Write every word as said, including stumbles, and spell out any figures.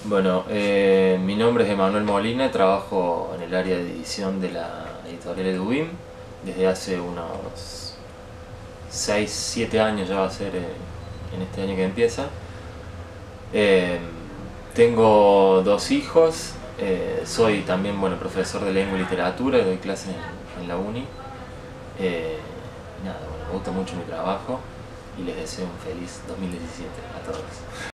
Bueno, eh, mi nombre es Emanuel Molina, trabajo en el área de edición de la editorial Edubim desde hace unos seis siete años, ya va a ser eh, en este año que empieza. Eh, Tengo dos hijos, eh, soy también bueno, profesor de lengua y literatura, doy clases en, en la uni. Eh, nada, bueno, me gusta mucho mi trabajo y les deseo un feliz dos mil diecisiete a todos.